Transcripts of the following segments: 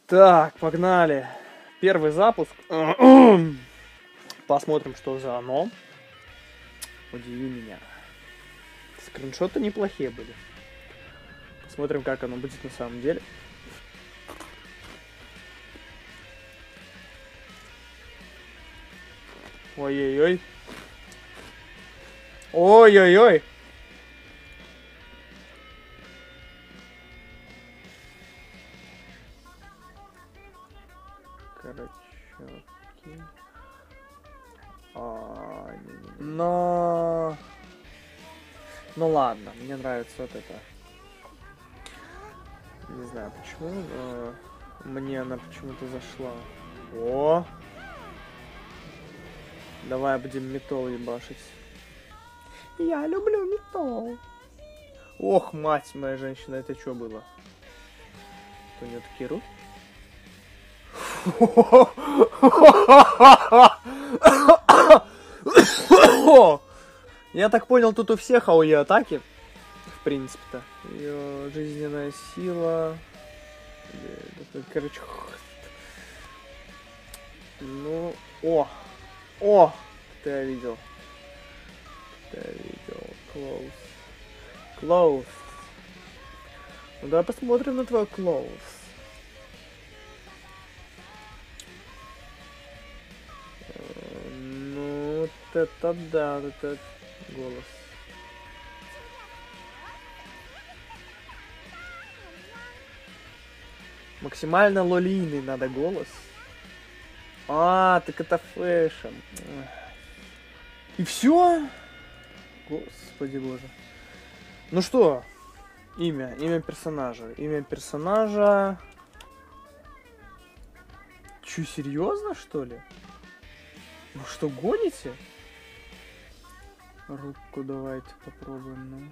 Так, погнали. Первый запуск. Посмотрим, что за оно. Удиви меня. Скриншоты неплохие были. Посмотрим, как оно будет на самом деле. Ой-ой-ой. Ой-ой-ой. Короче. Но... Ну ладно, мне нравится вот это. Не знаю почему, но мне она почему-то зашла. О! Давай будем металл ебашить. Я люблю металл. Ох, мать моя женщина, это что было? Что у нее такие руки? Я так понял, тут у всех АОЕ атаки. В принципе-то. Ее жизненная сила. Короче. Ну. О! О! Ты я видел. Ты я видел. Close. Close. Ну давай посмотрим на твой close. Ну, вот это да, вот это голос. Максимально лолийный надо голос. А, так это фэшн. И все? Господи боже. Ну что? Имя персонажа. Имя персонажа. Чё, серьезно, что ли? Вы что, гоните? Руку давайте попробуем, ну.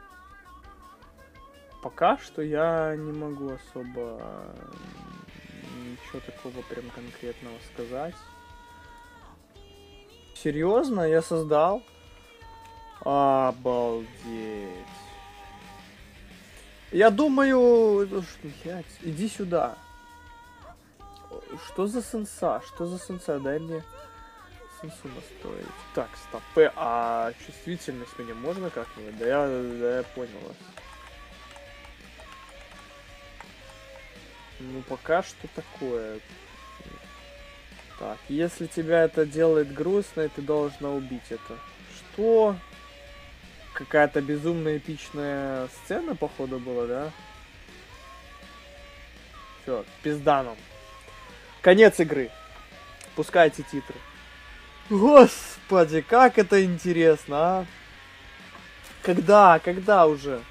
Пока что я не могу особо ничего такого прям конкретного сказать. Серьезно, я создал? Обалдеть. Я думаю... Иди сюда. Что за сенса? Что за сенса? Дай мне сенсу настроить. Так, стоп. А чувствительность мне можно как-нибудь? Да я понял вас. Ну, пока что такое. Так, если тебя это делает грустно, ты должна убить это. Что? Какая-то безумно эпичная сцена, походу, была, да? Все, пизда нам. Конец игры. Пускайте титры. Господи, как это интересно, а? Когда уже?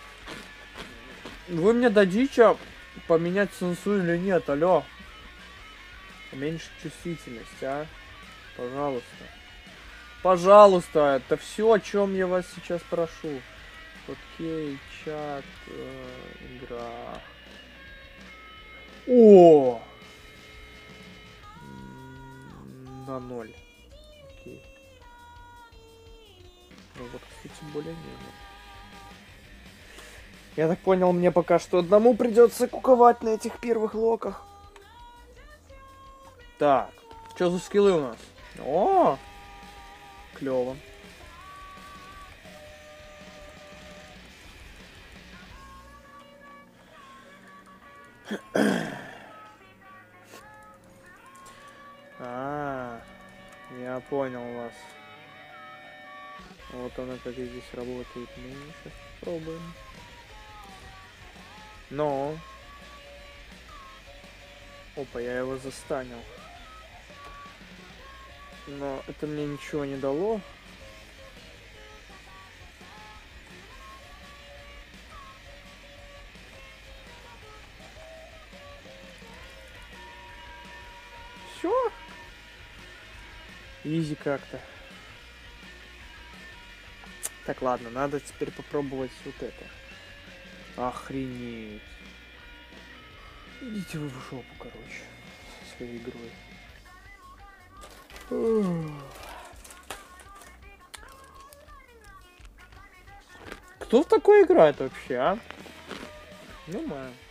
Вы мне дадите поменять сенсу или нет, алло? Уменьшить чувствительность, а? Пожалуйста. Пожалуйста, это все, о чем я вас сейчас прошу. Окей, чат, игра. О! На 0. Окей. Ну вот, кстати, более-менее. Я так понял, мне пока что одному придется куковать на этих первых локах. Так, что за скиллы у нас? О! Клево. Я понял вас. Вот она как и здесь работает. Ну, сейчас попробуем. Но. Опа, я его застанил. Но это мне ничего не дало. Все. Изи как-то. Так, ладно, надо теперь попробовать вот это. Охренеть. Идите вы в жопу, короче, со своей игрой. Кто в такое играет вообще, а? Ну,